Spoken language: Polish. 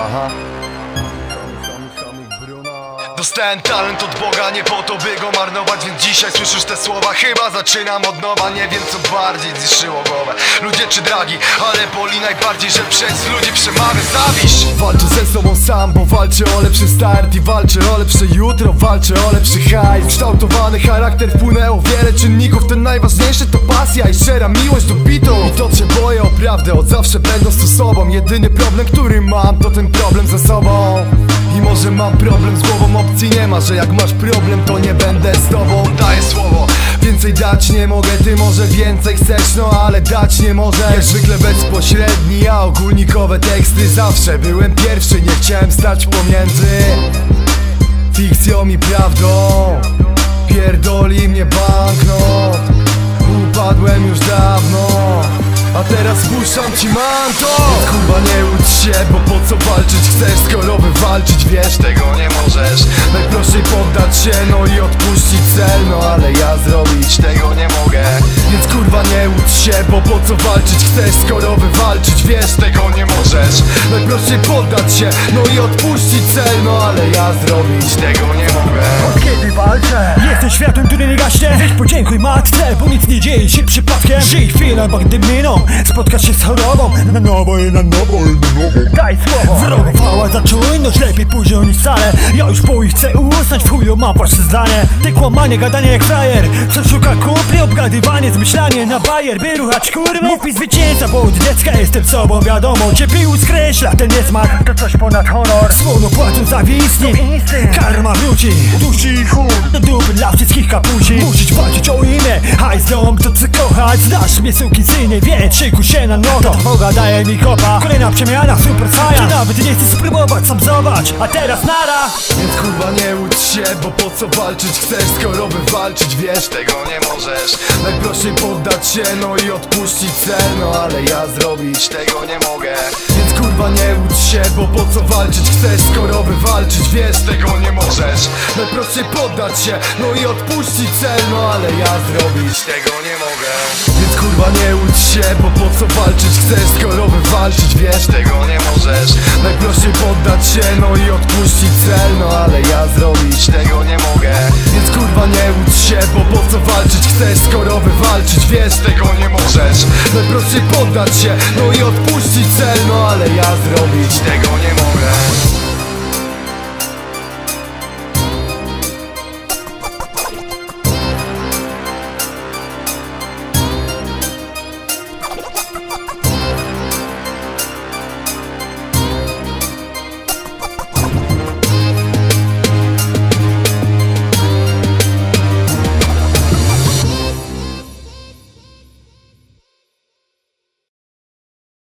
Aha. Dostałem talent od Boga, nie po to by go marnować. Więc dzisiaj słyszysz te słowa, chyba zaczynam od nowa. Nie wiem co bardziej zniszczyło głowę, ludzie czy dragi, ale boli najbardziej, że przez ludzi przemawia zawiść. Walczę ze sobą sam, bo walczę o lepszy start i walczę o lepsze jutro, walczę o lepszy hajs. Kształtowany charakter, wpłynęło wiele czynników. Ten najważniejszy to pasja i szczera miłość do bitu. I to cię boję o prawdę, od zawsze będąc tu sobą. Jedyny problem, który mam, to ten problem ze sobą. I może mam problem z głową, opcji nie ma, że jak masz problem, to nie będę z tobą. Daję słowo, więcej dać nie mogę, ty może więcej chcesz, no ale dać nie możesz. Jak zwykle bezpośredni, a ogólnikowe teksty. Zawsze byłem pierwszy, nie chciałem stać pomiędzy fikcją i prawdą. Pierdoli mnie banknot, upadłem już dawno, a teraz spuszczam ci manto. Kurwa nie łudź się, bo po co walczyć chcesz, skoro wywalczyć wiesz, tego nie możesz. Najprościej poddać się, no i odpuścić cel, no ale ja zrobić tego nie mogę. Więc kurwa nie łudź się, bo po co walczyć chcesz, skoro wywalczyć wiesz, tego nie możesz. Najprościej poddać się, no i odpuścić cel, no ale ja zrobić tego nie mogę. Od kiedy walczę? Jestem światłem, który nie gaśnie. Weź podziękuj matce, bo nic nie dzieje się przypadkiem. Żyj chwilę, bo gdy miną, spotkasz się z chorobą. Na nowo i na nowo i na nowo. Daj słowo. Wrogowała za czujność, lepiej późno niż wcale. Ja już po ich chcę usnąć, w chuju mam wasze zdanie. Te kłamanie, gadanie jak frajer, co szuka kupli, obgadywanie, zmyślanie na bajer, by ruchać kurwy. Mów mi zwycięzca, bo od dziecka jestem sobą, wiadomo. Cierpił skreśla ten niesmak, to coś ponad honor. Słono płacą za istnień, karma wróci. Dusi i chuj, do dupy dla wszystkich kapusi. Musisz walczyć o imię, hajs dom, to co kochać. Znasz mnie sukisyny, wie, szykuj się na nogo. Boga daje mi kopa, kolejna przemiana, super saiyan. Czy nawet nie chcesz spróbować, sam zobacz, a teraz nara. Więc kurwa nie łudź się, bo po co walczyć chcesz, skoro wywalczyć wiesz, tego nie możesz. Najprościej poddać się, no i odpuścić cel, no ale ja zrobić tego nie mogę. Więc kurwa nie łudź się, bo po co walczyć chcesz, skoro wywalczyć wiesz, tego nie możesz. Najprościej poddać się, no i odpuścić cel, no ale ja zrobić tego nie mogę. Więc kurwa nie łudź się, bo po co walczyć chcesz, skoro wywalczyć wiesz, tego nie możesz. Najprościej poddać się, no i odpuścić cel, no ale ja zrobić tego nie mogę. Więc kurwa nie łudź się, bo po co walczyć chcesz, skoro wywalczyć wiesz, tego nie możesz. Najprościej poddać się, no i odpuścić cel, no ale ja zrobić tego nie